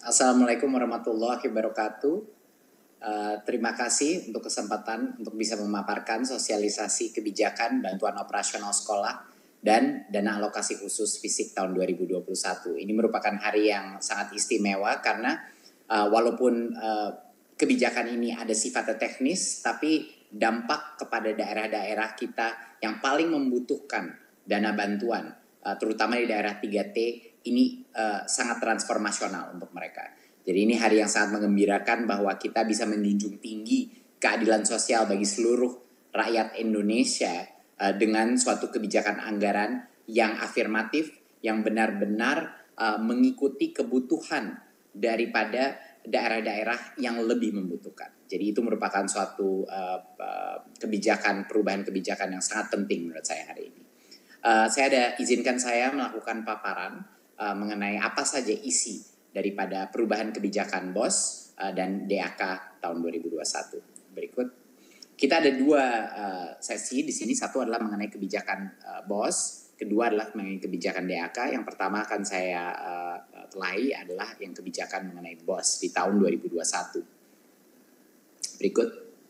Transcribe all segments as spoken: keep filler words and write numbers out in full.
Assalamualaikum warahmatullahi wabarakatuh. Uh, terima kasih untuk kesempatan untuk bisa memaparkan sosialisasi kebijakan bantuan operasional sekolah dan dana alokasi khusus fisik tahun dua ribu dua puluh satu. Ini merupakan hari yang sangat istimewa karena uh, walaupun uh, kebijakan ini ada sifatnya teknis, tapi dampak kepada daerah-daerah kita yang paling membutuhkan dana bantuan, uh, terutama di daerah tiga T, ini uh, sangat transformasional untuk mereka. Jadi ini hari yang sangat mengembirakan bahwa kita bisa menjunjung tinggi keadilan sosial bagi seluruh rakyat Indonesia uh, dengan suatu kebijakan anggaran yang afirmatif, yang benar-benar uh, mengikuti kebutuhan daripada daerah-daerah yang lebih membutuhkan. Jadi itu merupakan suatu uh, uh, kebijakan, perubahan kebijakan yang sangat penting menurut saya hari ini. Uh, saya ada izinkan saya melakukan paparan uh, mengenai apa saja isi daripada perubahan kebijakan B O S uh, dan D A K tahun dua ribu dua puluh satu. Berikut. Kita ada dua uh, sesi di sini. Satu adalah mengenai kebijakan uh, B O S, kedua adalah mengenai kebijakan D A K. Yang pertama akan saya uh, telahi adalah yang kebijakan mengenai B O S di tahun dua ribu dua puluh satu. Berikut.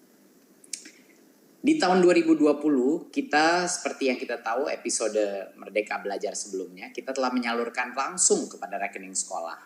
Di tahun dua ribu dua puluh, kita seperti yang kita tahu episode Merdeka Belajar sebelumnya, kita telah menyalurkan langsung kepada rekening sekolah.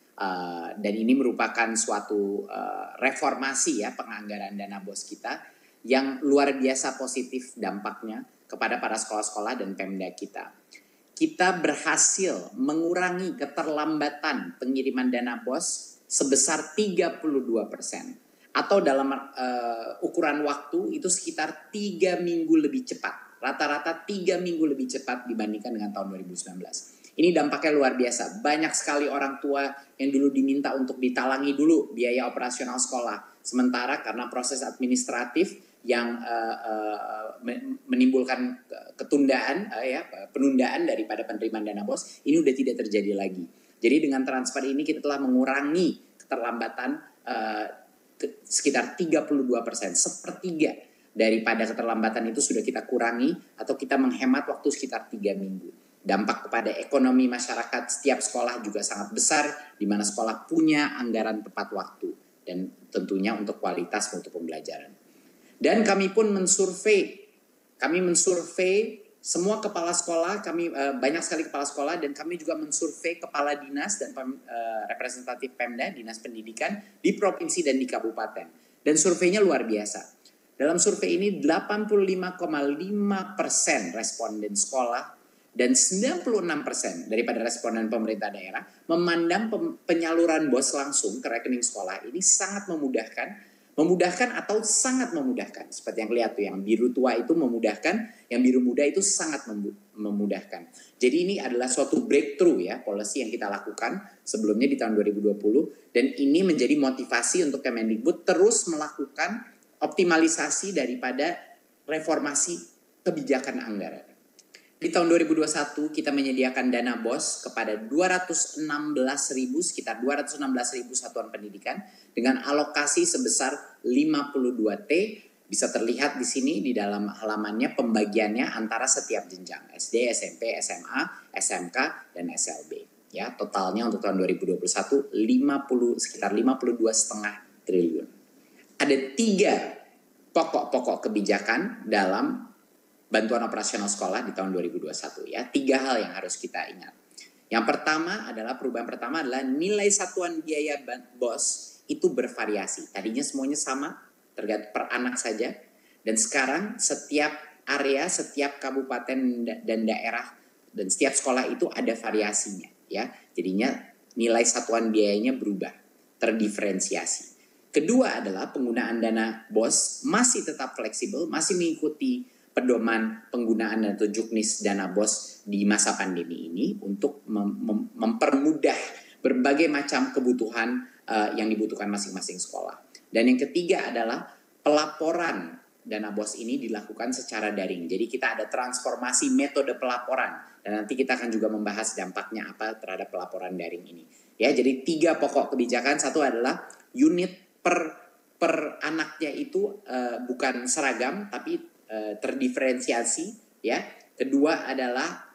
Uh, dan ini merupakan suatu uh, reformasi ya penganggaran dana B O S kita yang luar biasa positif dampaknya kepada para sekolah-sekolah dan Pemda kita. Kita berhasil mengurangi keterlambatan pengiriman dana B O S sebesar tiga puluh dua persen. Atau dalam uh, ukuran waktu itu sekitar tiga minggu lebih cepat. Rata-rata tiga minggu lebih cepat dibandingkan dengan tahun dua ribu sembilan belas. Ini dampaknya luar biasa. Banyak sekali orang tua yang dulu diminta untuk ditalangi dulu biaya operasional sekolah. Sementara karena proses administratif yang uh, uh, menimbulkan ketundaan, uh, ya, penundaan daripada penerimaan dana B O S, ini udah tidak terjadi lagi. Jadi dengan transfer ini kita telah mengurangi keterlambatan uh, sekitar tiga puluh dua persen, sepertiga daripada keterlambatan itu sudah kita kurangi atau kita menghemat waktu sekitar tiga minggu. Dampak kepada ekonomi masyarakat setiap sekolah juga sangat besar, di mana sekolah punya anggaran tepat waktu dan tentunya untuk kualitas mutu pembelajaran. Dan kami pun mensurvei, kami mensurvei semua kepala sekolah, kami uh, banyak sekali kepala sekolah dan kami juga mensurvei kepala dinas dan uh, representatif Pemda, dinas pendidikan di provinsi dan di kabupaten. Dan surveinya luar biasa. Dalam survei ini delapan puluh lima koma lima persen responden sekolah dan sembilan puluh enam persen daripada responden pemerintah daerah memandang penyaluran B O S langsung ke rekening sekolah ini sangat memudahkan. Memudahkan atau sangat memudahkan. Seperti yang kelihatan tuh, yang biru tua itu memudahkan, yang biru muda itu sangat memudahkan. Jadi ini adalah suatu breakthrough ya, policy yang kita lakukan sebelumnya di tahun dua ribu dua puluh. Dan ini menjadi motivasi untuk Kemendikbud terus melakukan optimalisasi daripada reformasi kebijakan anggaran. Di tahun dua ribu dua puluh satu kita menyediakan dana B O S kepada dua ratus enam belas ribu, sekitar dua ratus enam belas ribu satuan pendidikan dengan alokasi sebesar lima puluh dua T. Bisa terlihat di sini di dalam halamannya pembagiannya antara setiap jenjang S D, S M P, S M A, S M K, dan S L B. Ya, totalnya untuk tahun dua ribu dua puluh satu lima puluh, sekitar lima puluh dua koma lima triliun. Ada tiga pokok-pokok kebijakan dalam bantuan operasional sekolah di tahun dua ribu dua puluh satu ya. Tiga hal yang harus kita ingat. Yang pertama adalah perubahan pertama adalah nilai satuan biaya B O S itu bervariasi. Tadinya semuanya sama, tergantung per anak saja. Dan sekarang setiap area, setiap kabupaten dan daerah dan setiap sekolah itu ada variasinya ya. Jadinya nilai satuan biayanya berubah, terdiferensiasi. Kedua adalah penggunaan dana B O S masih tetap fleksibel, masih mengikuti pedoman penggunaan atau juknis dana B O S di masa pandemi ini untuk mem- mem- mempermudah berbagai macam kebutuhan uh, yang dibutuhkan masing-masing sekolah. Dan yang ketiga adalah pelaporan dana B O S ini dilakukan secara daring. Jadi kita ada transformasi metode pelaporan dan nanti kita akan juga membahas dampaknya apa terhadap pelaporan daring ini. Ya, jadi tiga pokok kebijakan. Satu adalah unit per per anaknya itu uh, bukan seragam tapi terdiferensiasi ya. Kedua adalah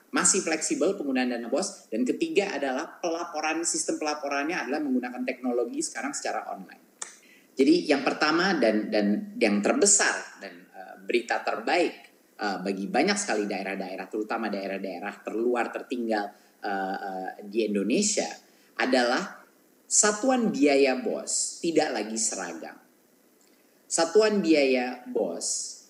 masih fleksibel penggunaan dana BOS. Dan ketiga adalah pelaporan, sistem pelaporannya adalah menggunakan teknologi sekarang secara online. Jadi yang pertama dan dan yang terbesar dan uh, berita terbaik uh, bagi banyak sekali daerah-daerah, terutama daerah-daerah terluar tertinggal uh, uh, di Indonesia adalah satuan biaya BOS tidak lagi seragam. Satuan biaya BOS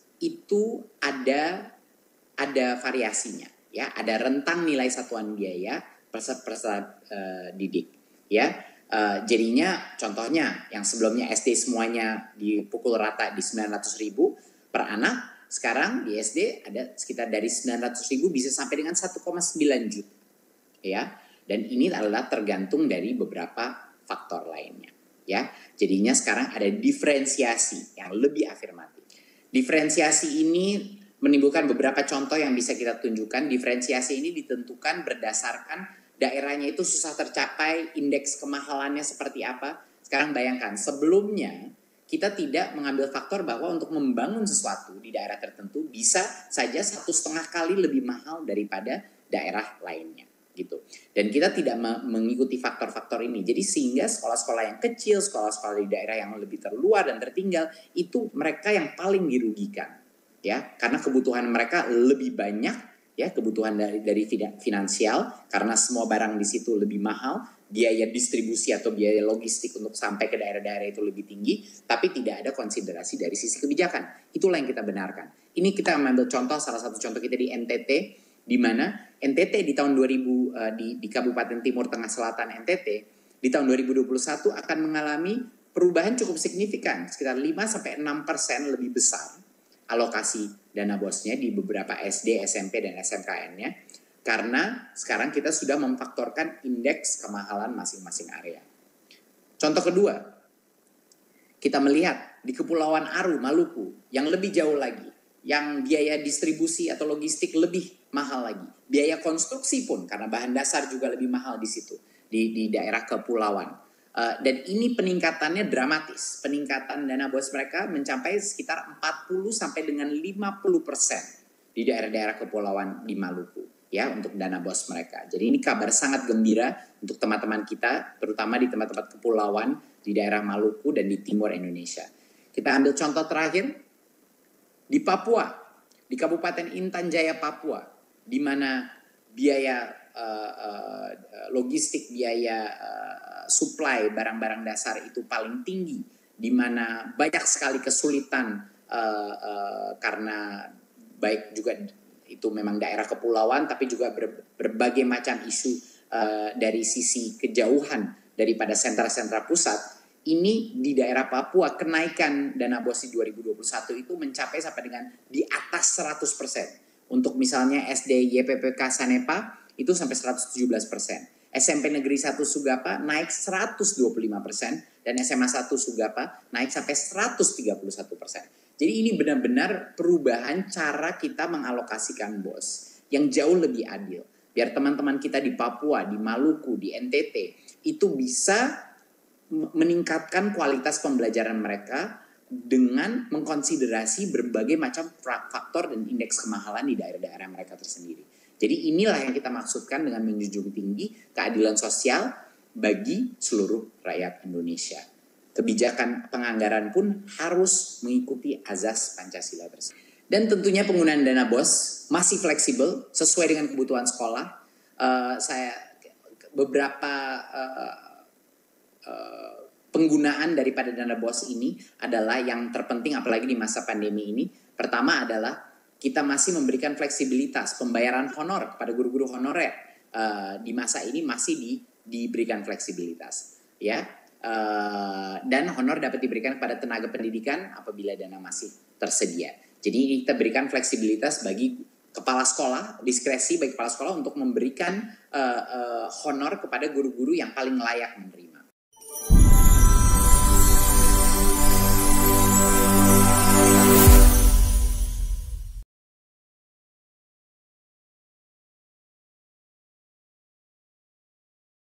itu ada ada variasinya. Ya, ada rentang nilai satuan biaya peserta uh, didik, ya. Uh, jadinya contohnya yang sebelumnya S D semuanya dipukul rata di sembilan ratus ribu per anak, sekarang di S D ada sekitar dari sembilan ratus ribu bisa sampai dengan satu koma sembilan juta, ya. Dan ini adalah tergantung dari beberapa faktor lainnya, ya. Jadinya sekarang ada diferensiasi yang lebih afirmatif. Diferensiasi ini menimbulkan beberapa contoh yang bisa kita tunjukkan. Diferensiasi ini ditentukan berdasarkan daerahnya itu susah tercapai, indeks kemahalannya seperti apa. Sekarang bayangkan, sebelumnya kita tidak mengambil faktor bahwa untuk membangun sesuatu di daerah tertentu bisa saja satu setengah kali lebih mahal daripada daerah lainnya, gitu. Dan kita tidak mengikuti faktor-faktor ini. Jadi sehingga sekolah-sekolah yang kecil, sekolah-sekolah di daerah yang lebih terluar dan tertinggal, itu mereka yang paling dirugikan. Ya, karena kebutuhan mereka lebih banyak, ya, kebutuhan dari dari finansial, karena semua barang di situ lebih mahal, biaya distribusi atau biaya logistik untuk sampai ke daerah-daerah itu lebih tinggi, tapi tidak ada konsiderasi dari sisi kebijakan. Itulah yang kita benarkan. Ini kita ambil contoh, salah satu contoh kita di N T T, di mana N T T di tahun dua ribu uh, di, di Kabupaten Timur Tengah Selatan N T T di tahun dua ribu dua puluh satu akan mengalami perubahan cukup signifikan, sekitar lima sampai enam persen lebih besar alokasi dana BOS-nya di beberapa S D, S M P, dan S M K N-nya. Karena sekarang kita sudah memfaktorkan indeks kemahalan masing-masing area. Contoh kedua, kita melihat di Kepulauan Aru, Maluku, yang lebih jauh lagi, yang biaya distribusi atau logistik lebih mahal lagi. Biaya konstruksi pun, karena bahan dasar juga lebih mahal di situ, di, di daerah kepulauan. Uh, dan ini peningkatannya dramatis. Peningkatan dana BOS mereka mencapai sekitar empat puluh sampai dengan lima puluh persen di daerah-daerah kepulauan di Maluku, ya, untuk dana BOS mereka. Jadi ini kabar sangat gembira untuk teman-teman kita, terutama di tempat-tempat kepulauan di daerah Maluku dan di timur Indonesia. Kita ambil contoh terakhir di Papua, di Kabupaten Intan Jaya, Papua, di mana biaya Uh, uh, logistik, biaya uh, supply barang-barang dasar itu paling tinggi, di mana banyak sekali kesulitan uh, uh, karena baik juga itu memang daerah kepulauan, tapi juga ber, berbagai macam isu uh, dari sisi kejauhan daripada sentra-sentra pusat. Ini di daerah Papua kenaikan dana BOS di dua ribu dua puluh satu itu mencapai sampai dengan di atas seratus persen. Untuk misalnya S D Y P P K Sanepa itu sampai seratus tujuh belas persen. S M P Negeri satu Sugapa naik seratus dua puluh lima persen dan S M A satu Sugapa naik sampai seratus tiga puluh satu persen. Jadi ini benar-benar perubahan cara kita mengalokasikan BOS yang jauh lebih adil. Biar teman-teman kita di Papua, di Maluku, di N T T itu bisa meningkatkan kualitas pembelajaran mereka dengan mengkonsiderasi berbagai macam faktor dan indeks kemahalan di daerah-daerah mereka tersendiri. Jadi inilah yang kita maksudkan dengan menjunjung tinggi keadilan sosial bagi seluruh rakyat Indonesia. Kebijakan penganggaran pun harus mengikuti azas Pancasila tersebut. Dan tentunya penggunaan dana BOS masih fleksibel sesuai dengan kebutuhan sekolah. Uh, saya beberapa uh, uh, penggunaan daripada dana BOS ini adalah yang terpenting apalagi di masa pandemi ini. Pertama adalah kita masih memberikan fleksibilitas pembayaran honor kepada guru-guru honorer uh, di masa ini masih di, diberikan fleksibilitas, ya. Uh, dan honor dapat diberikan kepada tenaga pendidikan apabila dana masih tersedia. Jadi kita berikan fleksibilitas bagi kepala sekolah, diskresi bagi kepala sekolah untuk memberikan uh, uh, honor kepada guru-guru yang paling layak menerima.